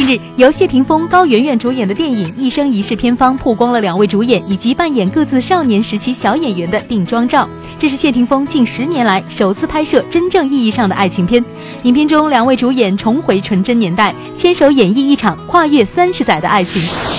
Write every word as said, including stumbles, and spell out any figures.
日，由谢霆锋、高圆圆主演的电影《一生一世》片方曝光了两位主演以及扮演各自少年时期小演员的定妆照。这是谢霆锋近十年来首次拍摄真正意义上的爱情片。影片中，两位主演重回纯真年代，牵手演绎一场跨越三十载的爱情。